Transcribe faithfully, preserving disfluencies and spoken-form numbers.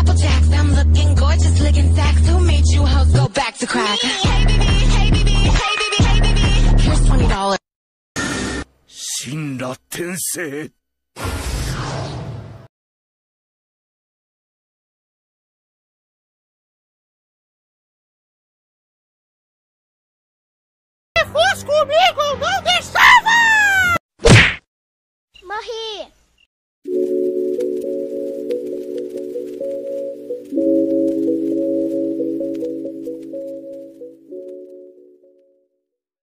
Apple Jacks, I'm looking gorgeous, licking sacks. Who made you hoes go back to crack? Hey baby, hey baby, hey baby, hey baby. Here's twenty dollars. 神羅転生 Se fosse comigo, eu não deixava! Morri!